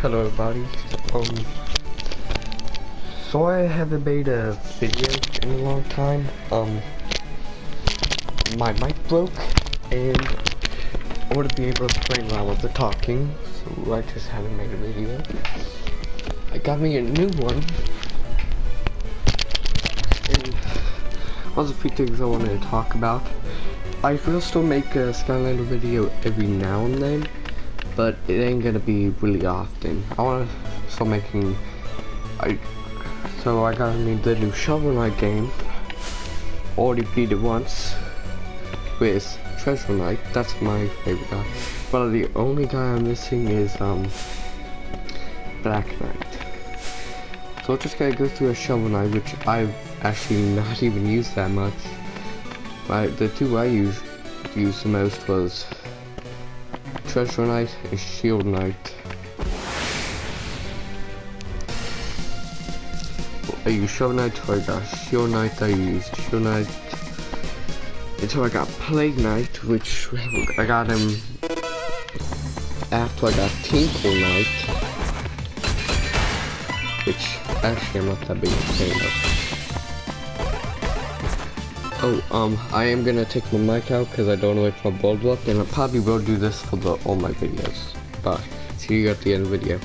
Hello everybody. So I haven't made a video in a long time. My mic broke and I want to be able to explain while I was talking, so I just haven't made a video. I got me a new one. And also a few things I wanted to talk about. I will still make a Skylander video every now and then, but it ain't gonna be really often. I wanna start making. So I got me the new Shovel Knight game. Already beat it once with Treasure Knight. That's my favorite guy. But the only guy I'm missing is Black Knight. So we're just gonna go through a Shovel Knight, which I've actually not even used that much. The two I used the most was Treasure Knight and Shield Knight. I used Shovel Knight until I got Shield Knight. I used Shield Knight until I got Plague Knight, which I got him after I got Tinkle Knight, which actually I'm not that big a fan of. Oh, I am gonna take my mic out because I don't know if my bulb left, and I probably will do this for all my videos. But see you at the end of the video.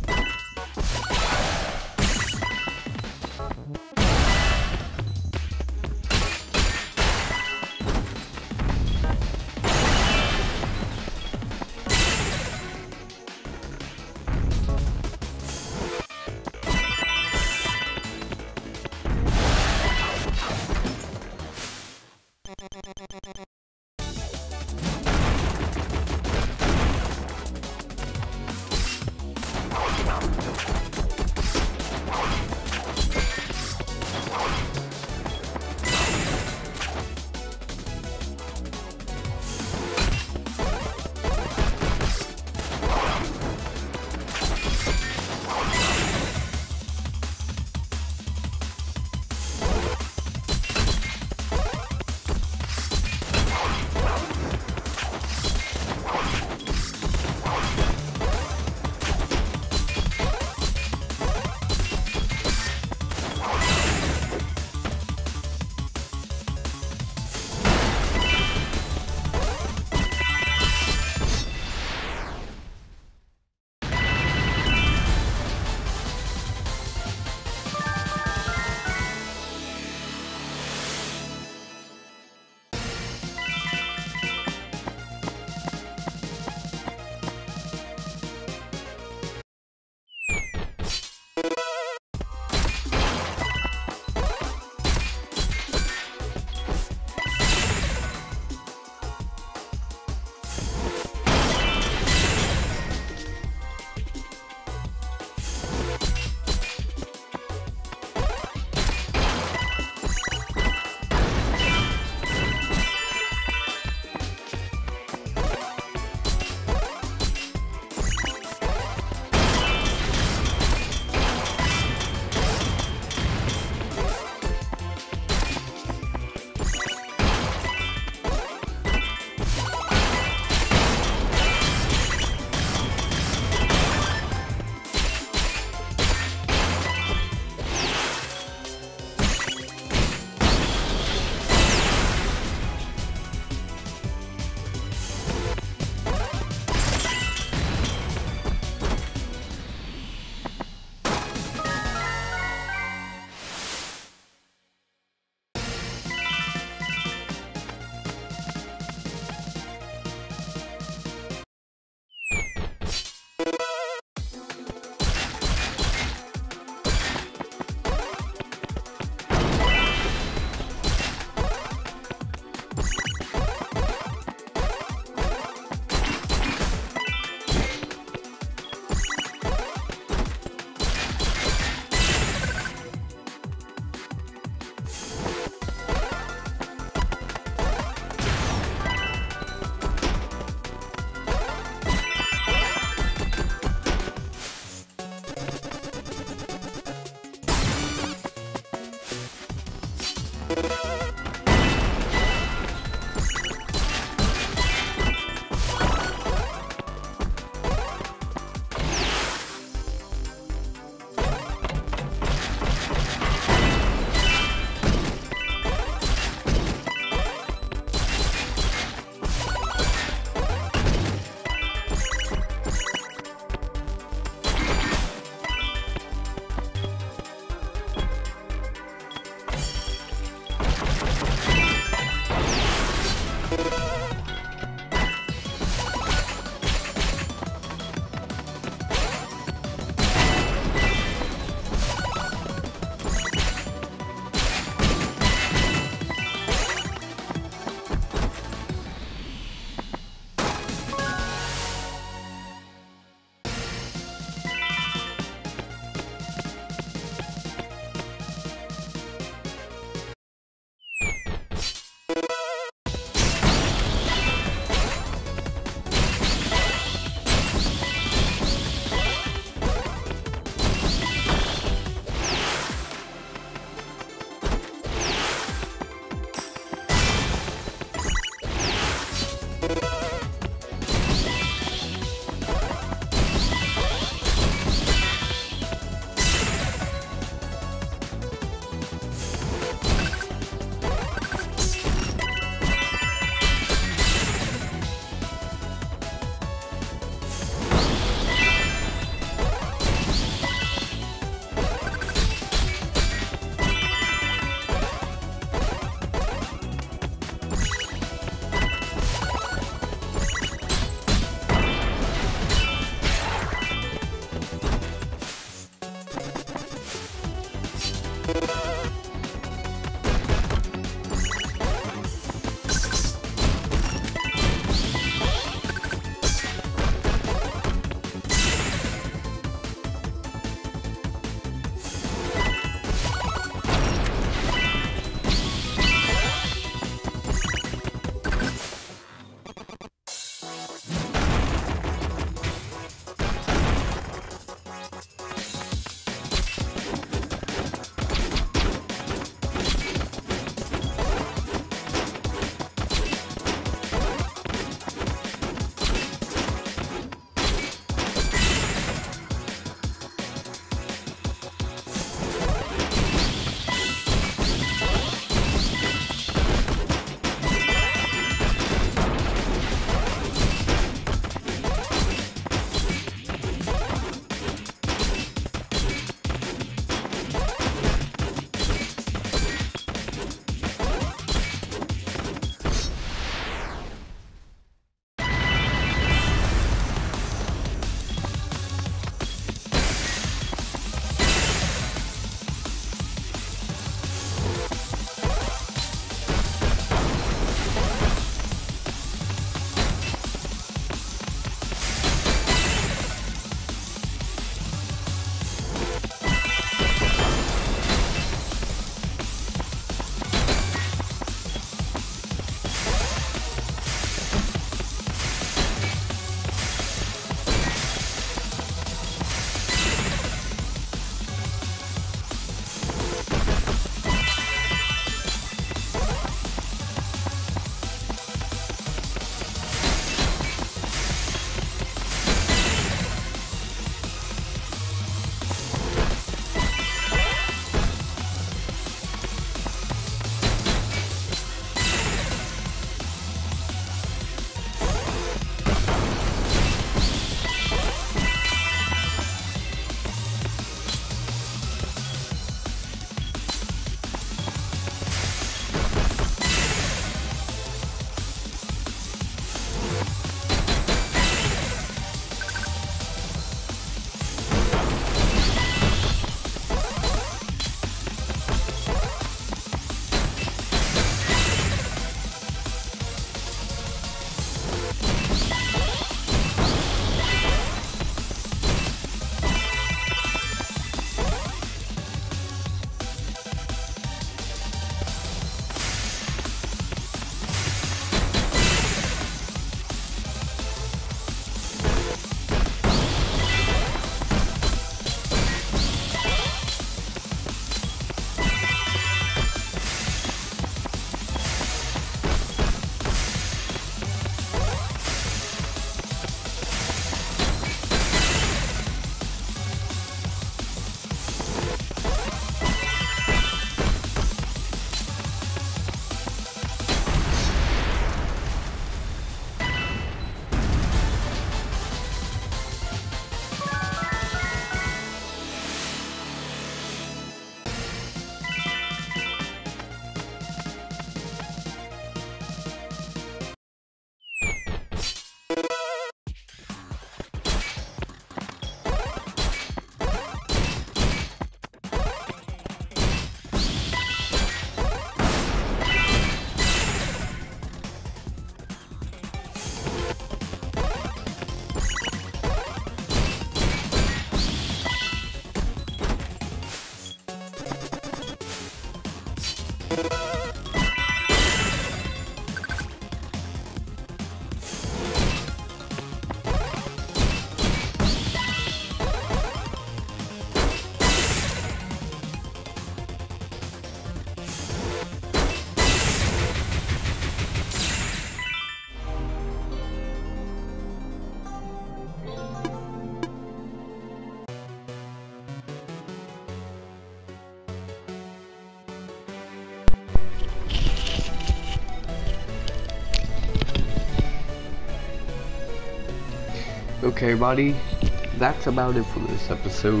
Okay, buddy, that's about it for this episode.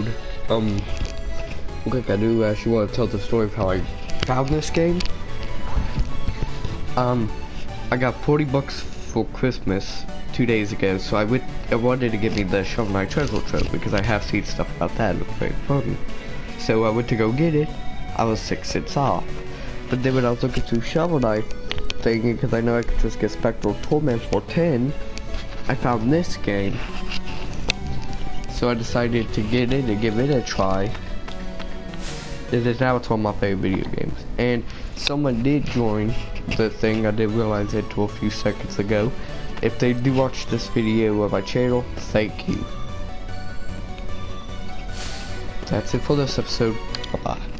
Like I do actually want to tell the story of how I found this game. I got 40 bucks for Christmas 2 days ago, so I wanted to get me the Shovel Knight treasure trove because I have seen stuff about that. It looked very fun. So I went to go get it. I was 6 hits off. But then when I was looking through Shovel Knight, thinking because I know I could just get Spectral Torment for 10, I found this game. So I decided to get it and give it a try. It is now one of my favorite video games. And someone did join the thing, I did realize it a few seconds ago. If they do watch this video on my channel, thank you. That's it for this episode. Bye-bye.